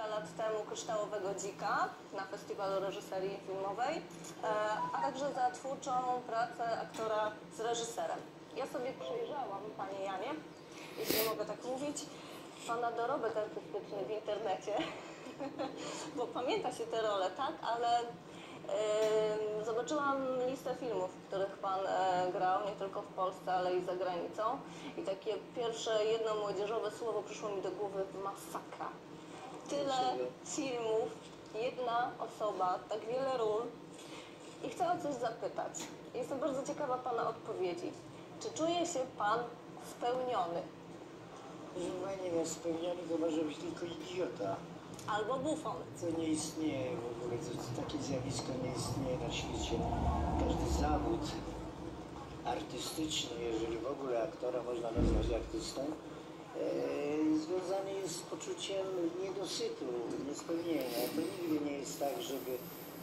kilka lat temu Kryształowego Dzika na Festiwalu Reżyserii Filmowej, a także za twórczą pracę aktora z reżyserem. Ja sobie przejrzałam, panie Janie, jeśli mogę tak mówić, pana dorobek artystyczny w internecie, bo pamięta się te role, tak, ale zobaczyłam listę filmów, w których pan grał, nie tylko w Polsce, ale i za granicą. I takie pierwsze jedno młodzieżowe słowo przyszło mi do głowy: masakra. Tyle filmów, jedna osoba, tak wiele ról. I chcę o coś zapytać. Jestem bardzo ciekawa pana odpowiedzi. Czy czuje się pan spełniony? Proszę pani, no spełniony to może być tylko idiota. Albo bufon. To nie istnieje w ogóle, takie zjawisko nie istnieje na świecie. Każdy zawód artystyczny, jeżeli w ogóle aktora można nazwać artystą, związany jest z poczuciem niedosytu, niespełnienia. To nigdy nie jest tak, żeby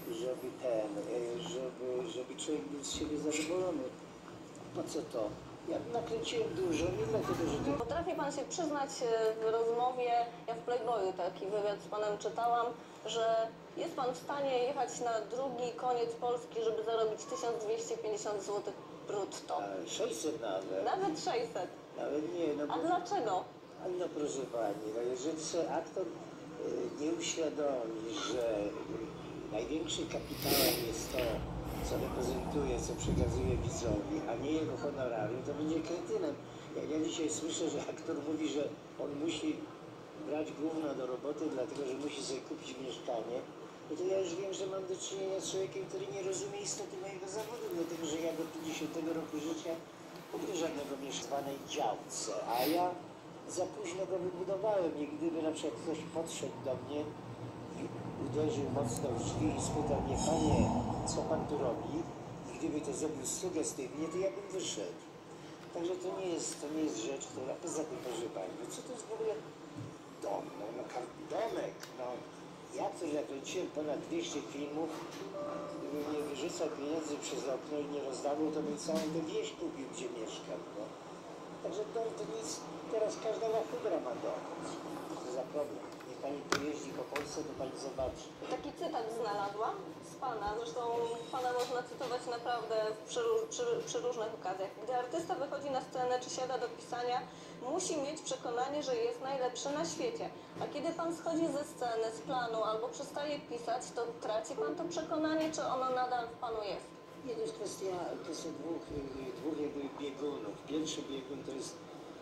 człowiek był z siebie zadowolony. Po co to? Ja nakręciłem dużo, nie dlatego, że to... Potrafi pan się przyznać w rozmowie, ja w Playboyu taki wywiad z panem czytałam, że jest pan w stanie jechać na drugi koniec Polski, żeby zarobić 1250 zł brutto. 600 nawet. Nawet 600. Nawet nie, no bo... A dlaczego? No proszę pani, no jeżeli sobie aktor nie uświadomi, że największym kapitałem jest to, co reprezentuje, co przekazuje widzowi, a nie jego honorarium, to będzie kretynem. Ja dzisiaj słyszę, że aktor mówi, że on musi brać gówno do roboty, dlatego że musi sobie kupić mieszkanie. No to ja już wiem, że mam do czynienia z człowiekiem, który nie rozumie istoty mojego zawodu, dlatego że ja do 50 roku życia w ogóle żadnego mieszkanej działce, a ja za późno go wybudowałem i gdyby na przykład ktoś podszedł do mnie i uderzył mocno w drzwi i spytał mnie: panie, co pan tu robi? I gdyby to zrobił sugestywnie, to ja bym wyszedł. Także to nie jest rzecz, która... Poza tym, proszę pani, no co to jest w ogóle dom? No domek, no. Ja, który nakręciłem ponad 200 filmów, gdybym nie wyrzucał pieniędzy przez okno i nie rozdawał, to bym całą tę wieś kupił, gdzie mieszkam, no. Także dom to nic, teraz każda łachudra ma dom. Co za problem. Niech pani pojeździ po Polsce, to pani zobaczy. Taki cytat znalazłam z pana, zresztą pana można cytować naprawdę przy różnych okazjach. Gdy artysta wychodzi na scenę czy siada do pisania, musi mieć przekonanie, że jest najlepszy na świecie. A kiedy pan schodzi ze sceny, z planu albo przestaje pisać, to traci pan to przekonanie, czy ono nadal w panu jest? Nie, to jest kwestia, to są dwóch jakby biegunów. Pierwszy biegun to jest,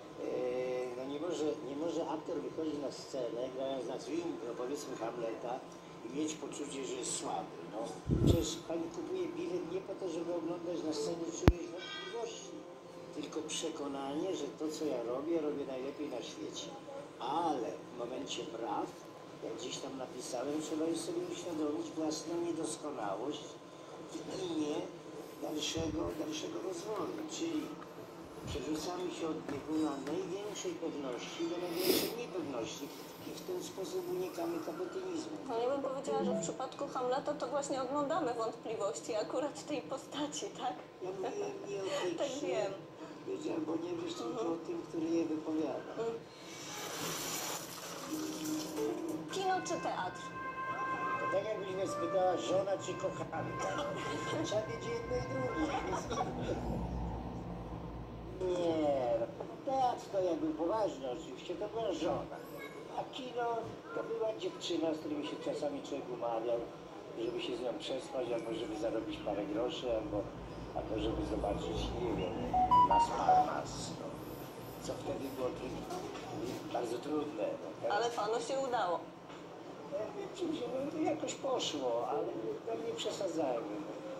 no nie może aktor wychodzić na scenę, grając na film, no powiedzmy Hamleta, i mieć poczucie, że jest słaby. No. Przecież pani kupuje bilet nie po to, żeby oglądać na scenie czyjeś wątpliwości, tylko przekonanie, że to, co ja robię najlepiej na świecie. Ale w momencie praw, jak gdzieś tam napisałem, trzeba już sobie uświadomić własną niedoskonałość i nie dalszego rozwoju, czyli przerzucamy się od bieguna największej pewności do największej niepewności i w ten sposób unikamy kapitalizmu. No ja bym powiedziała, że w przypadku Hamleta to właśnie oglądamy wątpliwości akurat tej postaci, tak? Ja mówię nie o tej Tak grze, wiem. wiedziałem, bo nie wiesz tylko o tym, który je wypowiada. Kino czy teatr? To tak jakbyś mnie spytała, żona czy kochanka. Trzeba wiedzieć jedno i drugie. Nie, teatr to jakby poważny oczywiście, to była żona. A kino to była dziewczyna, z którymi się czasami człowiek umawiał, żeby się z nią przespać, albo żeby zarobić parę groszy, albo żeby zobaczyć, nie wiem, Las Palmas. No. Co wtedy było bardzo trudne. No, teraz... Ale panu się udało. No, jakoś poszło, ale tam nie przesadzajmy.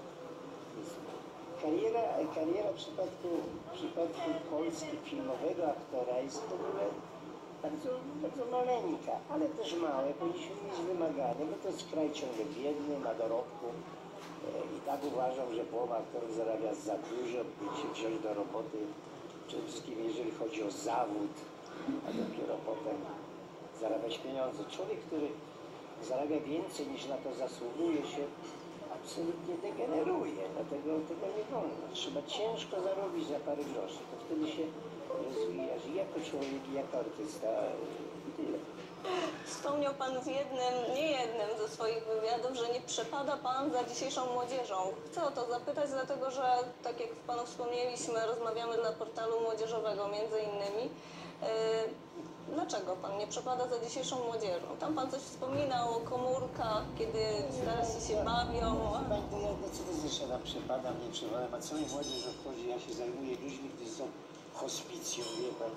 Kariera w przypadku Polski filmowego aktora jest w ogóle bardzo maleńka, ale też małe. Powinniśmy mieć wymagania, bo to jest kraj ciągle biedny, na dorobku. I tak uważam, że połowa aktorów zarabia za dużo, by się wziąć do roboty. Przede wszystkim jeżeli chodzi o zawód, a dopiero potem zarabiać pieniądze. Człowiek, który zarabia więcej niż na to zasługuje, się absolutnie degeneruje. Dlatego tego nie wolno. Trzeba ciężko zarobić za parę groszy. To wtedy się rozwijasz i jako człowiek, i jako artysta i tyle. Wspomniał Pan w nie jednym ze swoich wywiadów, że nie przepada Pan za dzisiejszą młodzieżą. Chcę o to zapytać, dlatego że, tak jak Panu wspomnieliśmy, rozmawiamy dla portalu młodzieżowego między innymi. Dlaczego Pan nie przepada za dzisiejszą młodzieżą? Tam Pan coś wspominał o komórkach, kiedy starsi się bawią. Pani, to ja decyduję, że nam przepadam, nie przepadam, a co mi młodzież obchodzi? Ja się zajmuję ludźmi, którzy są w hospicjum, wie Pan.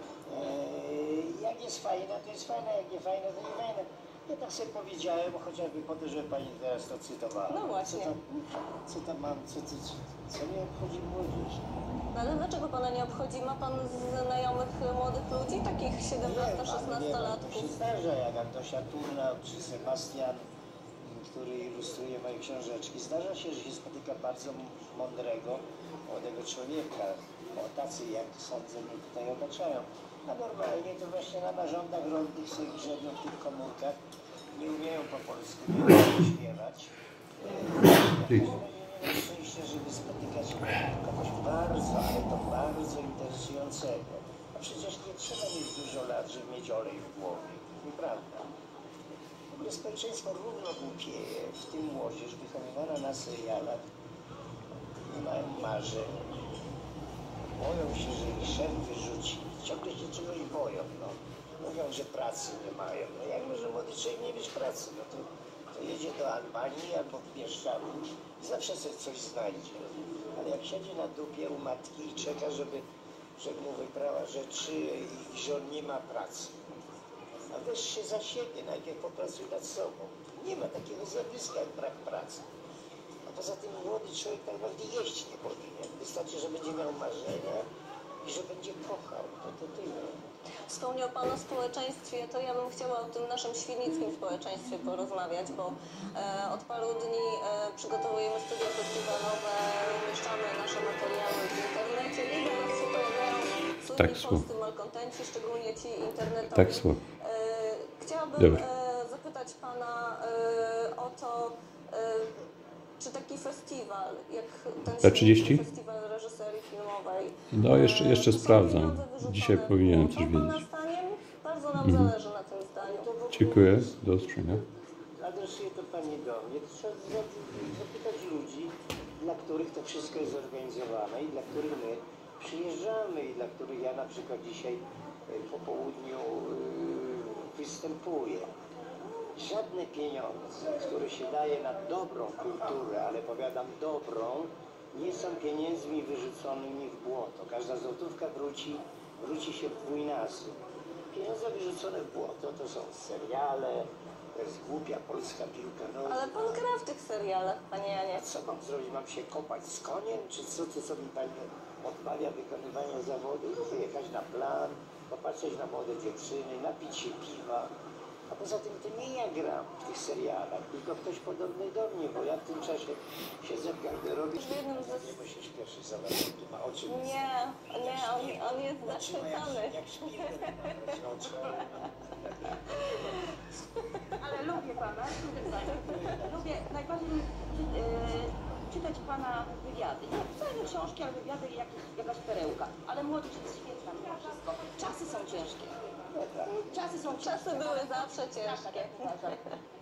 Jak jest fajna, to jest fajna, jak nie fajna, to nie fajna. Ja tak sobie powiedziałem, chociażby po to, żeby Pani teraz to cytowała. No właśnie. Co tam mam, co mnie obchodzi młodzież? No ale dlaczego Pana nie obchodzi? Ma Pan znajomych młodych ludzi, takich 17-16-latków? Się zdarza, jak Antosia Turna czy Sebastian, który ilustruje moje książeczki. Zdarza się, że się spotyka bardzo mądrego, młodego człowieka. O, tacy, jak sądzę, mnie tutaj otaczają. A normalnie to właśnie na narządach rolnych sobie grzebią w tych komórkach. Nie umieją po polsku, nie umieją śpiewać. Nie mam szczęścia, żeby spotykać kogoś bardzo, ale to bardzo interesującego. A przecież nie trzeba mieć dużo lat, żeby mieć olej w głowie. Nieprawda. W ogóle społeczeństwo równo głupieje, w tym młodzież wychowywana na serialach. Nie mają marzeń. Boją się, że ich szef wyrzuci. Ciągle się czegoś boją. No. Mówią, że pracy nie mają. No jak może młody człowiek nie mieć pracy? No to jedzie do Albanii albo w Bieszczadu i zawsze sobie coś znajdzie. Ale jak siedzi na dupie u matki i czeka, żeby mu wybrała rzeczy i że on nie ma pracy. A weź się za siebie, najpierw popracuj nad sobą. Nie ma takiego zjawiska jak brak pracy. A poza tym młody człowiek tak naprawdę jeść nie powinien. Wystarczy, że będzie miał marzenia i że będzie kochał. To tyle. Wspomniał Pan o społeczeństwie, to ja bym chciała o tym naszym świdnickim społeczeństwie porozmawiać, bo od paru dni przygotowujemy studia festiwalowe, umieszczamy nasze materiały w internecie i do nas się pojawiają słynni polscy malkontenci, szczególnie ci internetowi. Tak, Chciałabym zapytać Pana o to, czy taki festiwal, jak ten P30? festiwal reżyserii filmowej, No jeszcze są sprawdzam. pieniądze wyrzucone Dzisiaj w powinienem błąd? coś Bo Pana wiedzieć. zdaniem bardzo nam zależy na tym zdaniu. Dziękuję. Do usłyszenia. Adresuję to Pani do mnie. Trzeba zapytać ludzi, dla których to wszystko jest zorganizowane i dla których my przyjeżdżamy i dla których ja na przykład dzisiaj po południu występuję. Żadne pieniądze, które się daje na dobrą kulturę, ale powiadam dobrą, nie są pieniędzmi wyrzuconymi w błoto. Każda złotówka wróci się w dwójnasób. Pieniądze wyrzucone w błoto to są seriale, to jest głupia polska piłka nożna. Ale Pan gra w tych serialach, Panie Janie. A co mam zrobić? Mam się kopać z koniem? Czy co mi Pani odmawia wykonywania zawodu? Wyjechać na plan, popatrzeć na młode dziewczyny, napić się piwa. A poza tym to nie ja gram w tych serialach, tylko ktoś podobny do mnie, bo ja w tym czasie siedzę w garderobie. W jednym ze... Nie, bo się śpieszy za bardzo, ma oczy. Nie, on jest zachwycony. Jak śpimy, ma oczy. Ale lubię Pana, lubię najbardziej czytać Pana wywiady. Nie wcale nie książki, ale wywiady i jakaś perełka. Ale młodzież jest świetna mimo wszystko. Czasy są ciężkie. Czasy były zawsze ciężkie. Tak uważam.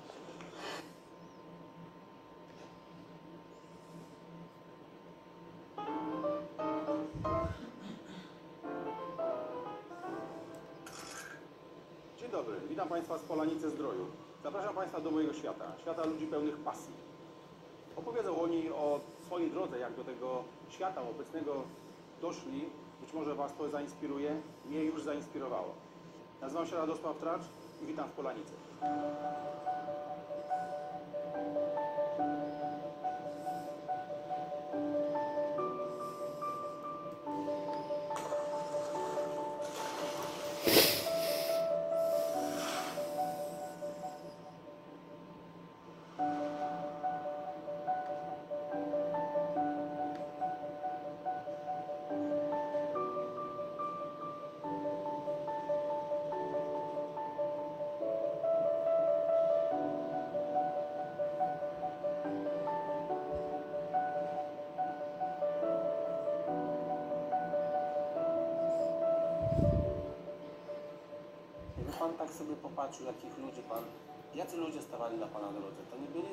Dzień dobry, witam Państwa z Polanicy Zdroju. Zapraszam Państwa do mojego świata, świata ludzi pełnych pasji. Opowiedzą oni o swojej drodze, jak do tego świata obecnego doszli. Być może Was to zainspiruje, mnie już zainspirowało. Nazywam się Radosław Tracz i witam w Polanicy. tak sobie popatrzył, jacy ludzie stawali na Pana drodze, to nie byli